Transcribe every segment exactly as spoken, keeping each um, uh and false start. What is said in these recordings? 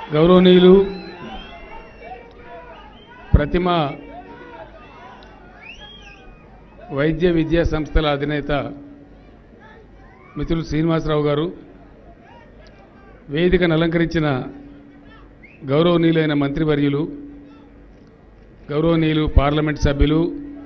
గౌరవనీయులు ప్రతిమ వైద్య విద్యా సంస్థల అధినేత మిత్రులు శ్రీనివాసరావు గారు, వేదికను అలంకరించిన గౌరవనీయులైన మంత్రివర్యులు, గౌరవనీయులు పార్లమెంట్ సభ్యులు,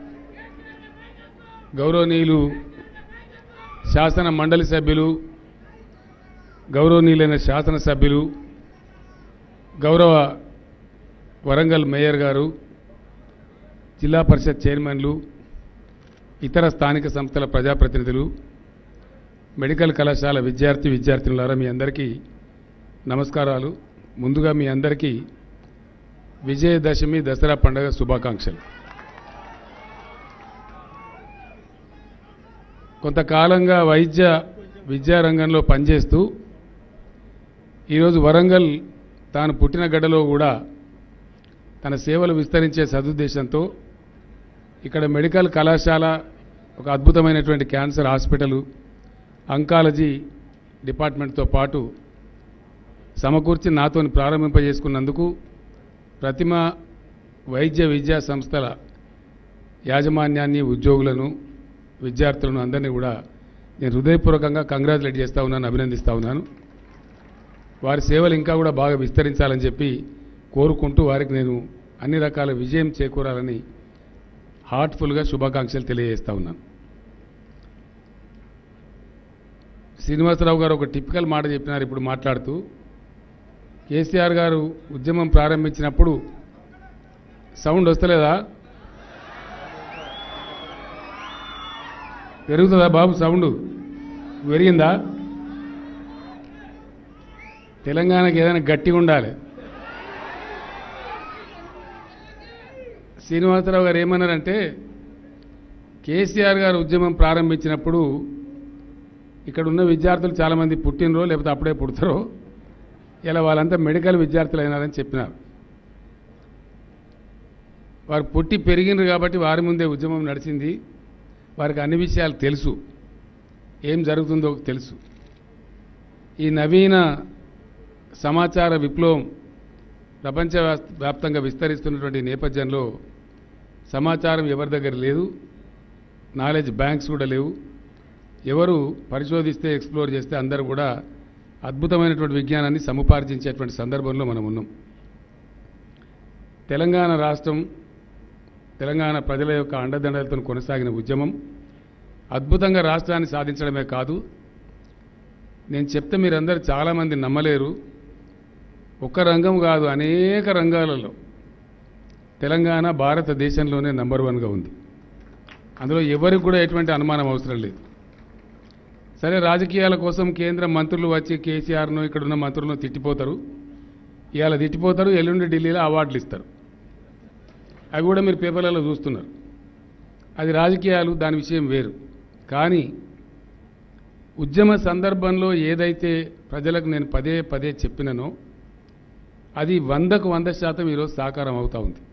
గౌరవనీయులు శాసన మండలి సభ్యులు, గౌరవనీయులైన శాసన సభ్యులు, గౌరవ వరంగల్ మేయర్ గారు, జిల్లా పరిషత్ చైర్మన్లు, ఇతర స్థానిక సంస్థల ప్రజాప్రతినిధులు, మెడికల్ కళాశాల విద్యార్థి విద్యార్థినులారా మీ అందరికీ నమస్కారాలు. ముందుగా మీ అందరికీ విజయదశమి దసరా పండుగ శుభాకాంక్షలు. కొంతకాలంగా వైద్య విద్యారంగంలో పనిచేస్తూ ఈరోజు వరంగల్ తాను పుట్టిన గడ్డలో కూడా తన సేవలు విస్తరించే సదుద్దేశంతో ఇక్కడ మెడికల్ కళాశాల, ఒక అద్భుతమైనటువంటి క్యాన్సర్ హాస్పిటల్, అంకాలజీ డిపార్ట్మెంట్తో పాటు సమకూర్చి నాతో ప్రారంభింపజేసుకున్నందుకు ప్రతిమ వైద్య విద్యా సంస్థల యాజమాన్యాన్ని, ఉద్యోగులను, విద్యార్థులను అందరినీ కూడా నేను హృదయపూర్వకంగా కంగ్రాచులేట్ చేస్తూ ఉన్నాను, అభినందిస్తూ ఉన్నాను. వారి సేవలు ఇంకా కూడా బాగా విస్తరించాలని చెప్పి కోరుకుంటూ వారికి నేను అన్ని రకాల విజయం చేకూరాలని హార్ట్ఫుల్గా శుభాకాంక్షలు తెలియజేస్తూ ఉన్నాను. శ్రీనివాసరావు గారు ఒక టిపికల్ మాట చెప్పినారు ఇప్పుడు మాట్లాడుతూ. కేసీఆర్ గారు ఉద్యమం ప్రారంభించినప్పుడు సౌండ్ వస్తలేదా? పెరుగుతుందా బాబు? సౌండ్ పెరిగిందా? తెలంగాణకి ఏదైనా గట్టిగా ఉండాలి. శ్రీనివాసరావు గారు ఏమన్నారంటే, కేసీఆర్ గారు ఉద్యమం ప్రారంభించినప్పుడు ఇక్కడ ఉన్న విద్యార్థులు చాలామంది పుట్టినరో లేకపోతే అప్పుడే పుడతారో, ఇలా వాళ్ళంతా మెడికల్ విద్యార్థులు అయినారని చెప్పినారు. వారు పుట్టి పెరిగినారు కాబట్టి వారి ముందే ఉద్యమం నడిచింది. వారికి అన్ని విషయాలు తెలుసు, ఏం జరుగుతుందో తెలుసు. ఈ నవీన సమాచార విప్లవం ప్రపంచ వ్యాప్తంగా విస్తరిస్తున్నటువంటి నేపథ్యంలో సమాచారం ఎవరి దగ్గర లేదు, నాలెడ్జ్ బ్యాంక్స్ కూడా లేవు. ఎవరు పరిశోధిస్తే, ఎక్స్ప్లోర్ చేస్తే అందరూ కూడా అద్భుతమైనటువంటి విజ్ఞానాన్ని సముపార్జించేటువంటి సందర్భంలో మనం ఉన్నాం. తెలంగాణ రాష్ట్రం, తెలంగాణ ప్రజల యొక్క అండదండలతో కొనసాగిన ఉద్యమం అద్భుతంగా రాష్ట్రాన్ని సాధించడమే కాదు, నేను చెప్తే మీరందరూ చాలామంది నమ్మలేరు, ఒక్క రంగం కాదు అనేక రంగాలలో తెలంగాణ భారతదేశంలోనే నంబర్ వన్గా ఉంది. అందులో ఎవరికి కూడా ఎటువంటి అనుమానం అవసరం లేదు. సరే, రాజకీయాల కోసం కేంద్ర మంత్రులు వచ్చి కేసీఆర్ను, ఇక్కడున్న మంత్రులను తిట్టిపోతారు. ఇవాళ తిట్టిపోతారు, ఎల్లుండి ఢిల్లీలో అవార్డులు ఇస్తారు. అవి కూడా మీరు పేపర్లలో చూస్తున్నారు. అది రాజకీయాలు, దాని విషయం వేరు. కానీ ఉద్యమ సందర్భంలో ఏదైతే ప్రజలకు నేను పదే పదే చెప్పిననో అది వందకు వంద శాతం ఈరోజు సాకారం అవుతూ ఉంది.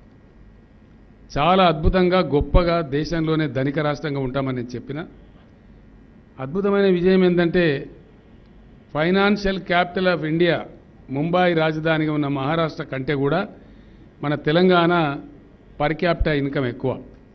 చాలా అద్భుతంగా, గొప్పగా, దేశంలోనే ధనిక రాష్ట్రంగా ఉంటామని నేను చెప్పిన అద్భుతమైన విజయం ఏంటంటే, financial capital of India Mumbai రాజధానిగా ఉన్న మహారాష్ట్ర కంటే కూడా మన తెలంగాణ పర్ క్యాపిటల్ ఇన్కమ్ ఎక్కువ,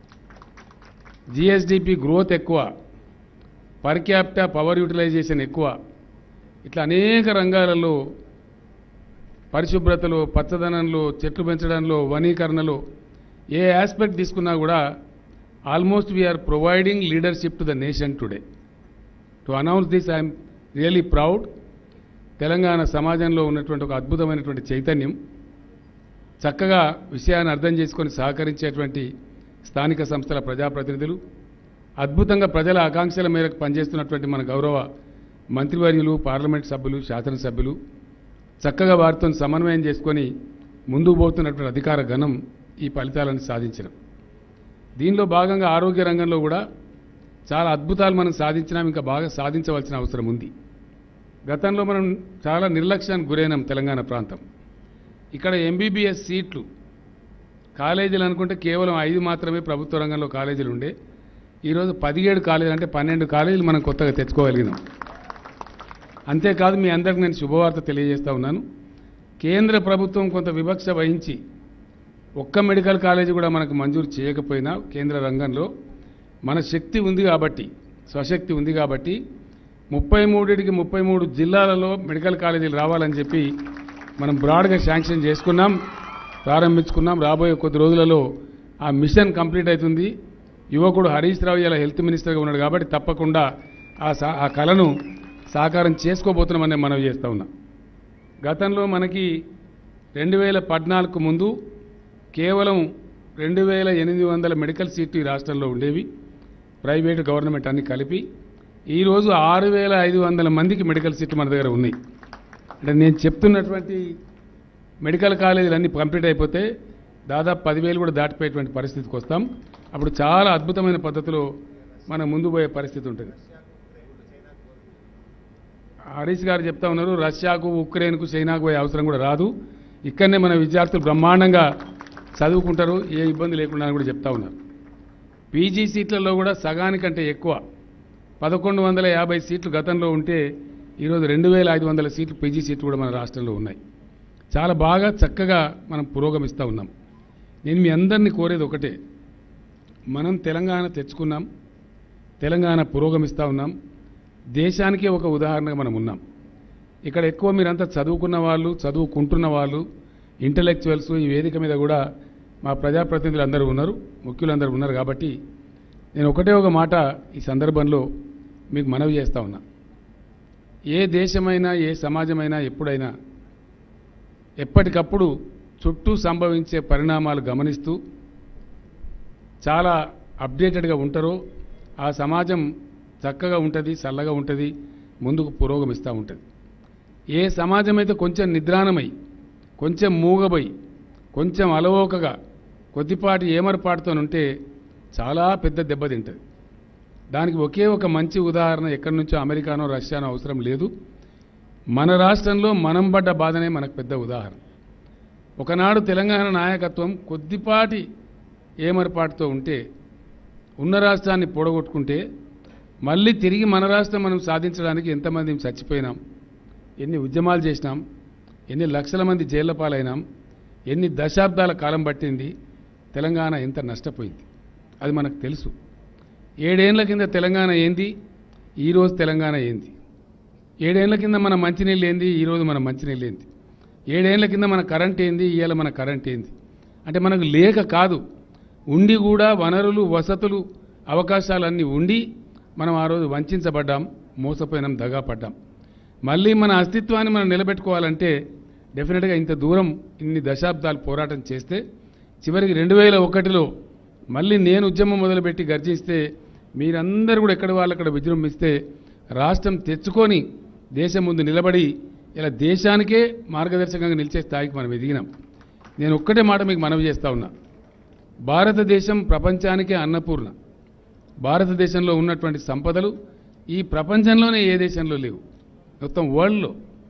జిఎస్డిపి గ్రోత్ ఎక్కువ, పర్ క్యాపిటల్ పవర్ యూటిలైజేషన్ ఎక్కువ. ఇట్లా అనేక రంగాలలో, పరిశుభ్రతలో, పచ్చదనంలో, చెట్లు పెంచడంలో, వనీకరణలో ఏ ఆస్పెక్ట్ తీసుకున్నా కూడా almost we are providing leadership to the nation today. To announce this I'm really proud. Telangana సమాజంలో ఉన్నటువంటి ఒక అద్భుతమైనటువంటి చైతన్యం, చక్కగా విషయాన్ని అర్థం చేసుకొని సహకరించేటువంటి స్థానిక సంస్థల ప్రజాప్రతినిధులు, అద్భుతంగా ప్రజల ఆకాంక్షల మేరకు పనిచేస్తున్నటువంటి మన గౌరవ మంత్రివర్యులు, పార్లమెంట్ సభ్యులు, శాసనసభ్యులు చక్కగా వారితో సమన్వయం చేసుకొని ముందుకు పోతున్నటువంటి అధికార గణం ఈ ఫలితాలను సాధించడం. దీనిలో భాగంగా ఆరోగ్య రంగంలో కూడా చాలా అద్భుతాలు మనం సాధించినాం, ఇంకా బాగా సాధించవలసిన అవసరం ఉంది. గతంలో మనం చాలా నిర్లక్ష్యానికి గురైనాం తెలంగాణ ప్రాంతం. ఇక్కడ ఎంబీబీఎస్ సీట్లు కాలేజీలు అనుకుంటే కేవలం ఐదు మాత్రమే ప్రభుత్వ రంగంలో కాలేజీలు ఉండే. ఈరోజు పదిహేడు కాలేజీలు అంటే పన్నెండు కాలేజీలు మనం కొత్తగా తెచ్చుకోగలిగినాం. అంతేకాదు, మీ అందరికి నేను శుభవార్త తెలియజేస్తా ఉన్నాను. కేంద్ర ప్రభుత్వం కొంత వివక్ష వహించి ఒక్క మెడికల్ కాలేజీ కూడా మనకు మంజూరు చేయకపోయినా కేంద్ర రంగంలో మన శక్తి ఉంది కాబట్టి, స్వశక్తి ఉంది కాబట్టి ముప్పై మూడుకి ముప్పై మూడు జిల్లాలలో మెడికల్ కాలేజీలు రావాలని చెప్పి మనం బ్రాడ్గా శాంక్షన్ చేసుకున్నాం, ప్రారంభించుకున్నాం. రాబోయే కొద్ది రోజులలో ఆ మిషన్ కంప్లీట్ అవుతుంది. యువకుడు హరీష్ రావు ఇలా హెల్త్ మినిస్టర్గా ఉన్నాడు కాబట్టి తప్పకుండా ఆ ఆ కళను సాకారం చేసుకోబోతున్నామని మనవి చేస్తూ ఉన్నాం. గతంలో మనకి రెండు వేల పద్నాలుగు ముందు కేవలం రెండు వేల ఎనిమిది వందల మెడికల్ సీట్లు ఈ రాష్ట్రంలో ఉండేవి, ప్రైవేటు గవర్నమెంట్ అన్ని కలిపి. ఈరోజు ఆరు వేల ఐదు వందల మందికి మెడికల్ సీట్లు మన దగ్గర ఉన్నాయి. అంటే నేను చెప్తున్నటువంటి మెడికల్ కాలేజీలు అన్నీ కంప్లీట్ అయిపోతే దాదాపు పదివేలు కూడా దాటిపోయేటువంటి పరిస్థితికి వస్తాం. అప్పుడు చాలా అద్భుతమైన పద్ధతిలో మనం ముందు పోయే పరిస్థితి ఉంటుంది. హరీష్ గారు చెప్తా ఉన్నారు, రష్యాకు, ఉక్రెయిన్కు, చైనాకు పోయే అవసరం కూడా రాదు, ఇక్కడనే మన విద్యార్థులు బ్రహ్మాండంగా చదువుకుంటారు, ఏ ఇబ్బంది లేకుండా అని కూడా చెప్తా ఉన్నారు. పీజీ సీట్లలో కూడా సగానికంటే ఎక్కువ పదకొండు వందల యాభై సీట్లు గతంలో ఉంటే ఈరోజు రెండు వేల ఐదు వందల సీట్లు పీజీ సీట్లు కూడా మన రాష్ట్రంలో ఉన్నాయి. చాలా బాగా చక్కగా మనం పురోగమిస్తూ ఉన్నాం. నేను మీ అందరినీ కోరేది ఒకటే, మనం తెలంగాణ తెచ్చుకున్నాం, తెలంగాణ పురోగమిస్తూ ఉన్నాం, దేశానికే ఒక ఉదాహరణగా మనం ఉన్నాం. ఇక్కడ ఎక్కువ మీరంతా చదువుకున్న వాళ్ళు, చదువుకుంటున్న వాళ్ళు, ఇంటలెక్చువల్స్ ఈ వేదిక మీద కూడా మా ప్రజాప్రతినిధులు అందరూ ఉన్నారు, ముఖ్యులందరూ ఉన్నారు. కాబట్టి నేను ఒకటే ఒక మాట ఈ సందర్భంలో మీకు మనవి చేస్తూ ఉన్నా. ఏ దేశమైనా, ఏ సమాజమైనా ఎప్పుడైనా ఎప్పటికప్పుడు చుట్టూ సంభవించే పరిణామాలు గమనిస్తూ చాలా అప్డేటెడ్గా ఉంటారో ఆ సమాజం చక్కగా ఉంటుంది, చల్లగా ఉంటుంది, ముందుకు పురోగమిస్తూ ఉంటుంది. ఏ సమాజం అయితే కొంచెం నిద్రాణమై, కొంచెం మూగబోయి, కొంచెం అలవోకగా, కొద్దిపాటి ఏమరపాటుతోనుంటే చాలా పెద్ద దెబ్బతింటుంది. దానికి ఒకే ఒక మంచి ఉదాహరణ ఎక్కడి నుంచో అమెరికానో రష్యానో అవసరం లేదు, మన రాష్ట్రంలో మనం పడ్డ బాధనే మనకు పెద్ద ఉదాహరణ. ఒకనాడు తెలంగాణ నాయకత్వం కొద్దిపాటి ఏమరపాటుతో ఉంటే ఉన్న రాష్ట్రాన్ని పొడగొట్టుకుంటే మళ్ళీ తిరిగి మన రాష్ట్రం మనం సాధించడానికి ఎంతమంది చచ్చిపోయినాం, ఎన్ని ఉద్యమాలు చేసినాం, ఎన్ని లక్షల మంది జైళ్ల పాలైనాం, ఎన్ని దశాబ్దాల కాలం పట్టింది, తెలంగాణ ఎంత నష్టపోయింది అది మనకు తెలుసు. ఏడేళ్ల కింద తెలంగాణ ఏంది, ఈరోజు తెలంగాణ ఏంది, ఏడేళ్ల కింద మన మంచినీళ్ళు ఏంది, ఈరోజు మన మంచినీళ్ళు ఏంది, ఏడేళ్ల కింద మన కరెంట్ ఏంది, ఇవాళ మన కరెంట్ ఏంది. అంటే మనకు లేక కాదు, ఉండి కూడా వనరులు, వసతులు, అవకాశాలన్నీ ఉండి మనం ఆ రోజు వంచబడ్డాం, మోసపోయినాం, దగా పడ్డాం. మళ్ళీ మన అస్తిత్వాన్ని మనం నిలబెట్టుకోవాలంటే డెఫినెట్గా ఇంత దూరం ఇన్ని దశాబ్దాలు పోరాటం చేస్తే చివరికి రెండు వేల ఒకటిలో మళ్ళీ నేను ఉద్యమం మొదలుపెట్టి గర్జిస్తే మీరందరూ కూడా ఎక్కడి వాళ్ళు అక్కడ విజృంభిస్తే రాష్ట్రం తెచ్చుకొని దేశం ముందు నిలబడి ఇలా దేశానికే మార్గదర్శకంగా నిలిచే స్థాయికి మనం ఎదిగినాం. నేను ఒక్కటే మాట మీకు మనవి చేస్తా ఉన్నా, భారతదేశం ప్రపంచానికే అన్నపూర్ణ. భారతదేశంలో ఉన్నటువంటి సంపదలు ఈ ప్రపంచంలోనే ఏ దేశంలో లేవు, మొత్తం వరల్డ్లో.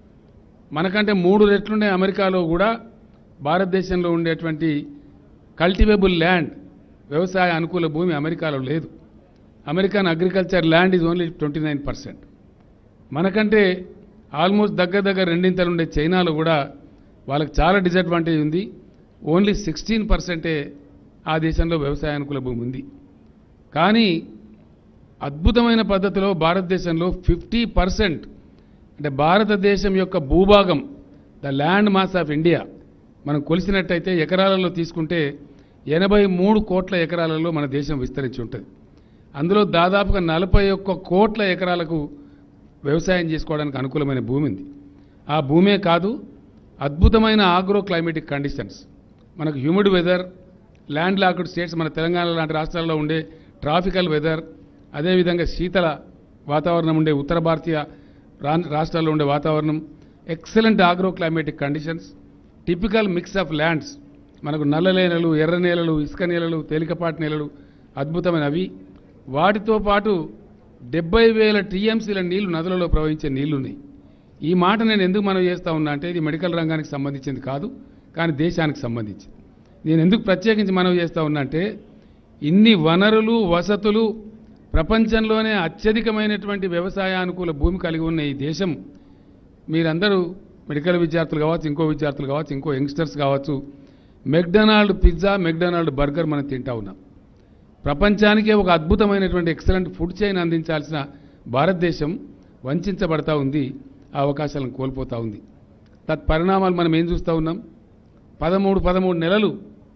మనకంటే మూడు రెట్లుండే అమెరికాలో కూడా భారతదేశంలో ఉండేటువంటి కల్టివేబుల్ ల్యాండ్, వ్యవసాయ అనుకూల భూమి అమెరికాలో లేదు. American agriculture land is only twenty nine percent. మనకంటే ఆల్మోస్ట్ దగ్గర దగ్గర రెండింతలు ఉండే చైనాలో కూడా వాళ్ళకి చాలా డిసడ్వాంటేజ్ ఉంది, ఓన్లీ సిక్స్టీన్ పర్సెంటే ఆ దేశంలో వ్యవసాయ అనుకూల భూమి ఉంది. కానీ అద్భుతమైన పద్ధతిలో భారతదేశంలో ఫిఫ్టీ పర్సెంట్ అంటే భారతదేశం యొక్క భూభాగం, the land mass of India మనం కొలిసినట్టయితే ఎకరాలలో తీసుకుంటే ఎనభై మూడు కోట్ల ఎకరాలలో మన దేశం విస్తరించి ఉంటుంది. అందులో దాదాపుగా నలభై ఒక్క కోట్ల ఎకరాలకు వ్యవసాయం చేసుకోవడానికి అనుకూలమైన భూమి ఉంది. ఆ భూమే కాదు, అద్భుతమైన ఆగ్రో క్లైమేటిక్ కండిషన్స్, మనకు humid weather, land locked states, మన తెలంగాణ లాంటి రాష్ట్రాల్లో ఉండే ట్రాఫికల్ వెదర్, అదేవిధంగా శీతల వాతావరణం ఉండే ఉత్తర భారతీయ రాష్ట్రాల్లో ఉండే వాతావరణం, excellent agro climatic conditions, typical mix of lands, మనకు నల్ల నేలలు, ఎర్ర నేలలు, ఇసుక నేలలు, తేలికపాటి నేలలు అద్భుతమైనవి. వాటితో పాటు డెబ్బై వేల టీఎంసీల నీళ్లు నదులలో ప్రవహించే నీళ్లున్నాయి. ఈ మాట నేను ఎందుకు మనం చేస్తా ఉన్నా అంటే ఇది మెడికల్ రంగానికి సంబంధించింది కాదు, కానీ దేశానికి సంబంధించి. నేను ఎందుకు ప్రత్యేకించి మనం చేస్తా ఉన్నా అంటే ఇన్ని వనరులు, వసతులు, ప్రపంచంలోనే అత్యధికమైనటువంటి వ్యవసాయానుకూల భూమి కలిగి ఉన్న ఈ దేశం మీరందరూ మెడికల్ విద్యార్థులు కావచ్చు, ఇంకో విద్యార్థులు కావచ్చు, ఇంకో యంగ్స్టర్స్ కావచ్చు, మెక్డొనాల్డ్ పిజ్జా, మెక్డొనాల్డ్ బర్గర్ మనం తింటా ఉన్నాం. ప్రపంచానికే ఒక అద్భుతమైనటువంటి ఎక్సలెంట్ ఫుడ్ చైన్ అందించాల్సిన భారతదేశం వంచబడతా ఉంది, ఆ అవకాశాలను కోల్పోతూ ఉంది. తత్పరిణామాలు మనం ఏం చూస్తూ ఉన్నాం? పదమూడు పదమూడు నెలలు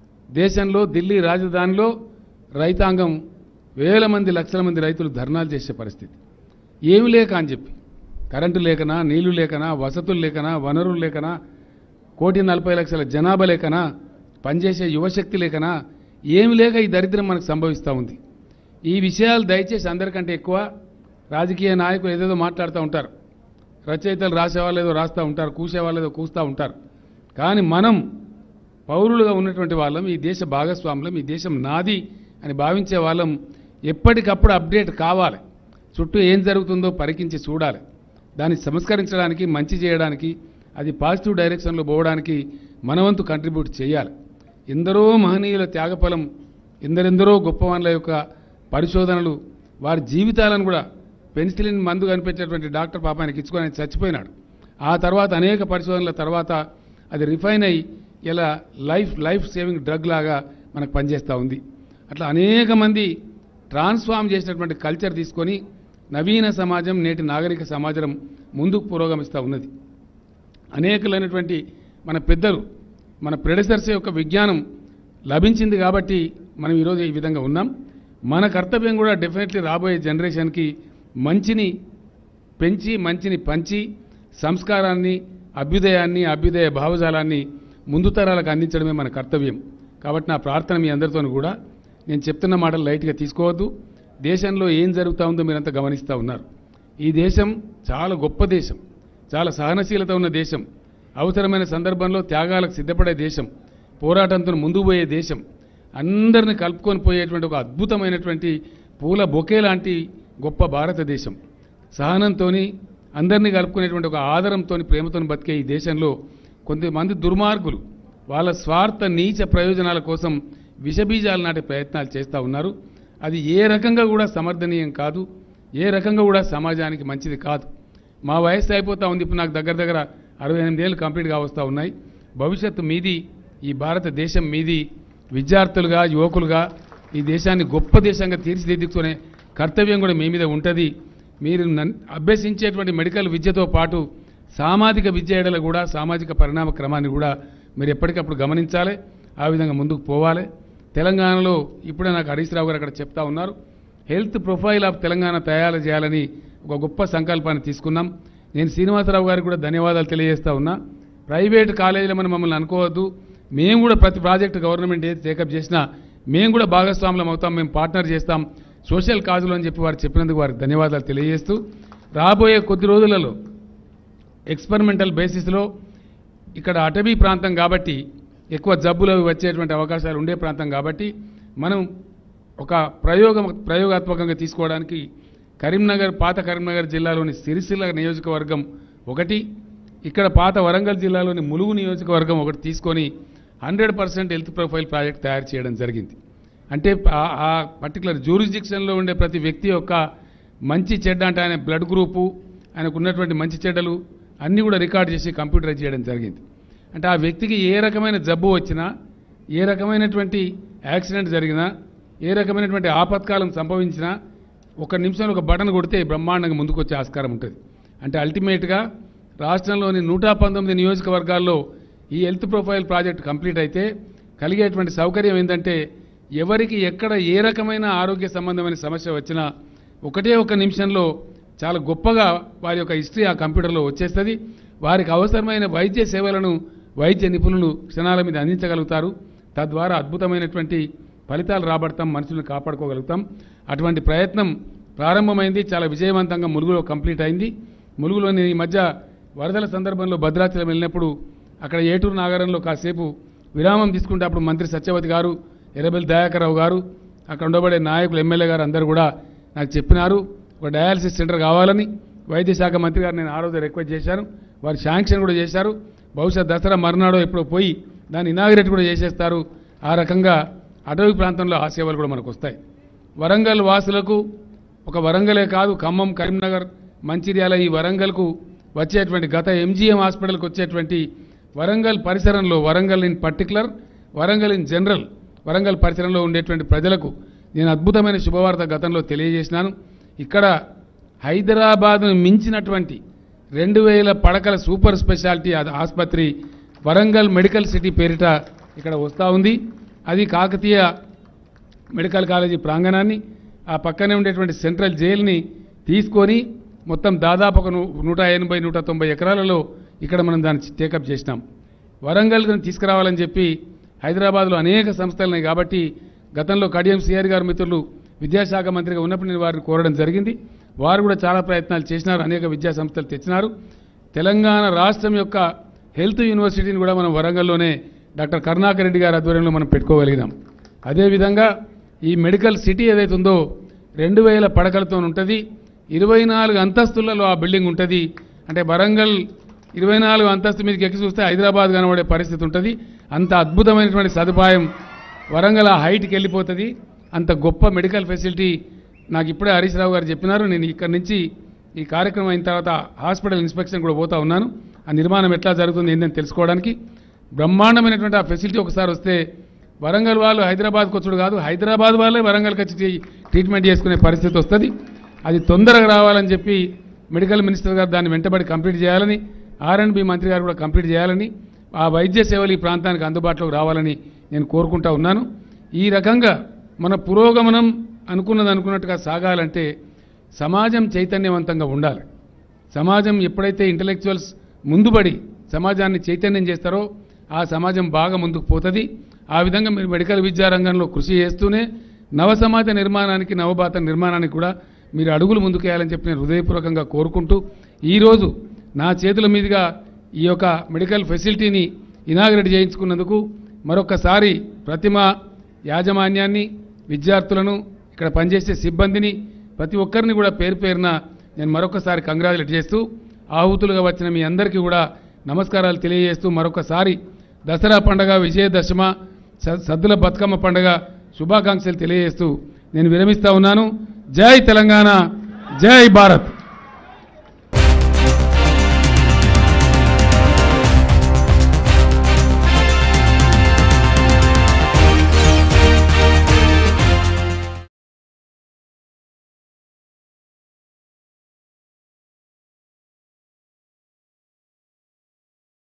దేశంలో ఢిల్లీ రాజధానిలో రైతాంగం వేల మంది లక్షల మంది రైతులు ధర్నాలు చేసే పరిస్థితి. ఏమి లేక అని చెప్పి, కరెంటు లేకనా, నీళ్లు లేకనా, వసతులు లేకనా, వనరులు లేకనా, కోటి నలభై లక్షల జనాభా లేకనా, పనిచేసే యువశక్తి లేకనా, ఏమి లేక ఈ దరిద్రం మనకు సంభవిస్తూ ఉంది. ఈ విషయాలు దయచేసి అందరికంటే ఎక్కువ రాజకీయ నాయకులు ఏదేదో మాట్లాడుతూ ఉంటారు, రచయితలు రాసేవాళ్ళు ఏదో రాస్తూ ఉంటారు, కూసేవాళ్ళు ఏదో కూస్తూ ఉంటారు. కానీ మనం పౌరులుగా ఉన్నటువంటి వాళ్ళం, ఈ దేశ భాగస్వాములం, ఈ దేశం నాది అని భావించే వాళ్ళం ఎప్పటికప్పుడు అప్డేట్ కావాలి. చుట్టూ ఏం జరుగుతుందో పరికించి చూడాలి. దాన్ని సంస్కరించడానికి, మంచి చేయడానికి, అది పాజిటివ్ డైరెక్షన్లో పోవడానికి మనవంతు కంట్రిబ్యూట్ చేయాలి. ఎందరో మహనీయుల త్యాగఫలం, ఎందరెందరో గొప్పవాళ్ళ యొక్క పరిశోధనలు, వారి జీవితాలను కూడా, పెన్సిలిన్ మందు కనిపెట్టేటువంటి డాక్టర్ పాప ఆయనకి ఇచ్చుకొని ఆయన చచ్చిపోయినాడు. ఆ తర్వాత అనేక పరిశోధనల తర్వాత అది రిఫైన్ అయ్యి ఇలా లైఫ్ లైఫ్ సేవింగ్ డ్రగ్ లాగా మనకు పనిచేస్తూ ఉంది. అట్లా అనేక మంది ట్రాన్స్ఫార్మ్ చేసినటువంటి కల్చర్ తీసుకొని నవీన సమాజం, నేటి నాగరిక సమాజం ముందుకు పురోగమిస్తూ ఉన్నది. అనేకలైనటువంటి మన పెద్దలు, మన ప్రెడెసర్స్ యొక్క విజ్ఞానం లభించింది కాబట్టి మనం ఈరోజు ఈ విధంగా ఉన్నాం. మన కర్తవ్యం కూడా డెఫినెట్లీ రాబోయే జనరేషన్కి మంచిని పెంచి, మంచిని పంచి, సంస్కారాన్ని, అభ్యుదయాన్ని, అభ్యుదయ భావజాలాన్ని ముందు తరాలకు అందించడమే మన కర్తవ్యం. కాబట్టి నా ప్రార్థన మీ అందరితో కూడా, నేను చెప్తున్న మాటలు లైట్గా తీసుకోవద్దు. దేశంలో ఏం జరుగుతూ ఉందో మీరంతా గమనిస్తూ ఉన్నారు. ఈ దేశం చాలా గొప్ప దేశం, చాలా సహనశీలత ఉన్న దేశం, అవసరమైన సందర్భంలో త్యాగాలకు సిద్ధపడే దేశం, పోరాటంతో ముందుకు పోయే దేశం, అందరిని కలుపుకొని పోయేటువంటి ఒక అద్భుతమైనటువంటి పూల బొకే లాంటి గొప్ప భారతదేశం. సహనంతో అందరినీ కలుపుకునేటువంటి ఒక ఆదరంతో, ప్రేమతో బతికే ఈ దేశంలో కొంతమంది దుర్మార్గులు వాళ్ళ స్వార్థ నీచ ప్రయోజనాల కోసం విషబీజాలు నాటే ప్రయత్నాలు చేస్తూ ఉన్నారు. అది ఏ రకంగా కూడా సమర్థనీయం కాదు, ఏ రకంగా కూడా సమాజానికి మంచిది కాదు. మా వయస్సు అయిపోతూ ఉంది, ఇప్పుడు నాకు దగ్గర దగ్గర అరవై ఎనిమిది ఏళ్ళు కంప్లీట్గా వస్తూ ఉన్నాయి. భవిష్యత్తు మీది, ఈ భారతదేశం మీది. విద్యార్థులుగా, యువకులుగా ఈ దేశాన్ని గొప్ప దేశంగా తీర్చిదిద్దుకునే కర్తవ్యం కూడా మీ మీద ఉంటుంది. మీరు అభ్యసించేటువంటి మెడికల్ విద్యతో పాటు సామాజిక విద్య ఏడల కూడా, సామాజిక పరిణామ క్రమాన్ని కూడా మీరు ఎప్పటికప్పుడు గమనించాలి. ఆ విధంగా ముందుకు పోవాలి. తెలంగాణలో ఇప్పుడే నాకు హరీష్ రావు గారు అక్కడ చెప్తా ఉన్నారు, హెల్త్ ప్రొఫైల్ ఆఫ్ తెలంగాణ తయారు చేయాలని ఒక గొప్ప సంకల్పాన్ని తీసుకున్నాం. నేను శ్రీనివాసరావు గారికి కూడా ధన్యవాదాలు తెలియజేస్తా ఉన్నా. ప్రైవేట్ కాలేజీలో మనం మమ్మల్ని అనుకోవద్దు, మేము కూడా ప్రతి ప్రాజెక్టు గవర్నమెంట్ ఏది టేకప్ చేసినా మేము కూడా భాగస్వాములం అవుతాం, మేము పార్ట్నర్ చేస్తాం సోషల్ కాజులు అని చెప్పి వారు చెప్పినందుకు వారికి ధన్యవాదాలు తెలియజేస్తూ, రాబోయే కొద్ది రోజులలో ఎక్స్పెరిమెంటల్ బేసిస్లో ఇక్కడ అటవీ ప్రాంతం కాబట్టి, ఎక్కువ జబ్బులు వచ్చేటువంటి అవకాశాలు ఉండే ప్రాంతం కాబట్టి మనం ఒక ప్రయోగం ప్రయోగాత్మకంగా తీసుకోవడానికి కరీంనగర్, పాత కరీంనగర్ జిల్లాలోని సిరిసిల్ల నియోజకవర్గం ఒకటి, ఇక్కడ పాత వరంగల్ జిల్లాలోని ములుగు నియోజకవర్గం ఒకటి తీసుకొని hundred percent health profile project తయారు చేయడం జరిగింది. అంటే ఆ పర్టికులర్ జ్యూరిస్డిక్షన్లో ఉండే ప్రతి వ్యక్తి యొక్క మంచి చెడ్డ, అంటే ఆయన బ్లడ్ గ్రూపు, ఆయనకు ఉన్నటువంటి మంచి చెడ్డలు అన్నీ కూడా రికార్డ్ చేసి కంప్యూటరైజ్ చేయడం జరిగింది. అంటే ఆ వ్యక్తికి ఏ రకమైన జబ్బు వచ్చినా, ఏ రకమైనటువంటి యాక్సిడెంట్ జరిగినా, ఏ రకమైనటువంటి ఆపత్కాలం సంభవించినా ఒక నిమిషంలో ఒక బటన్ కొడితే బ్రహ్మాండంగా ముందుకు వచ్చే ఆస్కారం ఉంటుంది. అంటే అల్టిమేట్గా రాష్ట్రంలోని నూట పంతొమ్మిది నియోజకవర్గాల్లో ఈ హెల్త్ ప్రొఫైల్ ప్రాజెక్ట్ కంప్లీట్ అయితే కలిగేటువంటి సౌకర్యం ఏంటంటే, ఎవరికి ఎక్కడ ఏ రకమైన ఆరోగ్య సంబంధమైన సమస్య వచ్చినా ఒకటే ఒక నిమిషంలో చాలా గొప్పగా వారి యొక్క హిస్టరీ ఆ కంప్యూటర్లో వచ్చేస్తుంది. వారికి అవసరమైన వైద్య సేవలను వైద్య నిపుణులు క్షణాల మీద అందించగలుగుతారు. తద్వారా అద్భుతమైనటువంటి ఫలితాలు రాబడతాం, మనుషులను కాపాడుకోగలుగుతాం. అటువంటి ప్రయత్నం ప్రారంభమైంది, చాలా విజయవంతంగా ములుగులో కంప్లీట్ అయింది. ములుగులోని ఈ మధ్య వరదల సందర్భంలో భద్రాచలం వెళ్ళినప్పుడు అక్కడ ఏటూరు నాగరంలో కాసేపు విరామం తీసుకుంటే అప్పుడు మంత్రి సత్యవతి గారు, ఎర్రబెల్లి దయాకర్ రావు గారు, అక్కడ ఉండబడే నాయకులు, ఎమ్మెల్యే గారు అందరూ కూడా నాకు చెప్పినారు ఒక డయాలసిస్ సెంటర్ కావాలని. వైద్య శాఖ మంత్రి గారు నేను ఆ రోజు రిక్వెస్ట్ చేశాను, వారు శాంక్షన్ కూడా చేశారు. బహుశా దసరా మర్నాడో ఎప్పుడో పోయి దాన్ని ఇనాగ్రేట్ కూడా చేసేస్తారు. ఆ రకంగా అటవీ ప్రాంతంలో ఆ సేవలు కూడా మనకు వస్తాయి. వరంగల్ వాసులకు ఒక వరంగలే కాదు, ఖమ్మం, కరీంనగర్, మంచిర్యాల, ఈ వరంగల్కు వచ్చేటువంటి గత ఎంజీఎం హాస్పిటల్కి వచ్చేటువంటి వరంగల్ పరిసరంలో, Warangal in particular, Warangal in general, Warangal పరిసరంలో ఉండేటువంటి ప్రజలకు నేను అద్భుతమైన శుభవార్త గతంలో తెలియజేసినాను. ఇక్కడ హైదరాబాద్ను మించినటువంటి రెండు వేల పడకల సూపర్ స్పెషాలిటీ ఆసుపత్రి వరంగల్ మెడికల్ సిటీ పేరిట ఇక్కడ వస్తూ ఉంది. అది కాకతీయ మెడికల్ కాలేజీ ప్రాంగణాన్ని, ఆ పక్కనే ఉండేటువంటి సెంట్రల్ జైల్ని తీసుకొని మొత్తం దాదాపు ఒక నూట ఎనభై నూట తొంభై ఎకరాలలో ఇక్కడ మనం దాన్ని టేకప్ చేసినాం. వరంగల్ని తీసుకురావాలని చెప్పి హైదరాబాద్లో అనేక సంస్థలు ఉన్నాయి కాబట్టి గతంలో కడియం సిఆర్ గారు మిత్రులు విద్యాశాఖ మంత్రిగా ఉన్నప్పుడు నేను వారిని కోరడం జరిగింది. వారు కూడా చాలా ప్రయత్నాలు చేసినారు, అనేక విద్యా సంస్థలు తెచ్చినారు. తెలంగాణ రాష్ట్రం యొక్క హెల్త్ యూనివర్సిటీని కూడా మనం వరంగల్లోనే డాక్టర్ కరుణాకర్ రెడ్డి గారి ఆధ్వర్యంలో మనం పెట్టుకోగలిగినాం. అదేవిధంగా ఈ మెడికల్ సిటీ ఏదైతే ఉందో రెండు వేల పడకలతో ఉంటుంది, ఇరవై నాలుగు అంతస్తులలో ఆ బిల్డింగ్ ఉంటుంది. అంటే వరంగల్ ఇరవై నాలుగు అంతస్తు మీదకి ఎక్కి చూస్తే హైదరాబాద్ కనబడే పరిస్థితి ఉంటుంది. అంత అద్భుతమైనటువంటి సదుపాయం వరంగల్ ఆ హైట్కి వెళ్ళిపోతుంది. అంత గొప్ప మెడికల్ ఫెసిలిటీ నాకు ఇప్పుడే హరీష్ రావు గారు చెప్పినారు. నేను ఇక్కడి నుంచి ఈ కార్యక్రమం అయిన తర్వాత హాస్పిటల్ ఇన్స్పెక్షన్ కూడా పోతా ఉన్నాను. ఆ నిర్మాణం ఎట్లా జరుగుతుంది ఏంటని తెలుసుకోవడానికి. బ్రహ్మాండమైనటువంటి ఆ ఫెసిలిటీ ఒకసారి వస్తే వరంగల్ వాళ్ళు హైదరాబాద్కి వచ్చుడు కాదు, హైదరాబాద్ వాళ్ళే వరంగల్కి వచ్చి ట్రీట్మెంట్ చేసుకునే పరిస్థితి వస్తుంది. అది తొందరగా రావాలని చెప్పి మెడికల్ మినిస్టర్ గారు దాన్ని వెంటబడి కంప్లీట్ చేయాలని, ఆర్ అండ్ బి మంత్రి గారు కూడా కంప్లీట్ చేయాలని, ఆ వైద్య సేవలు ఈ ప్రాంతానికి అందుబాటులోకి రావాలని నేను కోరుకుంటా ఉన్నాను. ఈ రకంగా మన పురోగమనం అనుకున్నది అనుకున్నట్టుగా సాగాలంటే సమాజం చైతన్యవంతంగా ఉండాలి. సమాజం ఎప్పుడైతే ఇంటలెక్చువల్స్ ముందుబడి సమాజాన్ని చైతన్యం చేస్తారో ఆ సమాజం బాగా ముందుకు పోతుంది. ఆ విధంగా మీరు మెడికల్ విద్యారంగంలో కృషి చేస్తూనే నవ సమాజ నిర్మాణానికి, నవభారత నిర్మాణానికి కూడా మీరు అడుగులు ముందుకేయాలని చెప్పి నేను హృదయపూర్వకంగా కోరుకుంటూ ఈరోజు నా చేతుల మీదుగా ఈ యొక్క మెడికల్ ఫెసిలిటీని ఇనాగ్రేట్ చేయించుకున్నందుకు మరొకసారి ప్రతిమ యాజమాన్యాన్ని, విద్యార్థులను, ఇక్కడ పనిచేసే సిబ్బందిని, ప్రతి ఒక్కరిని కూడా పేరు పేరున నేను మరొకసారి కంగ్రాచులేట్ చేస్తూ ఆహుతులుగా వచ్చిన మీ అందరికీ కూడా నమస్కారాలు తెలియజేస్తూ మరొకసారి దసరా పండుగ, విజయదశమ, సద్దుల బతుకమ్మ పండుగ శుభాకాంక్షలు తెలియజేస్తూ నేను విరమిస్తా ఉన్నాను. జై తెలంగాణ, జై భారత్.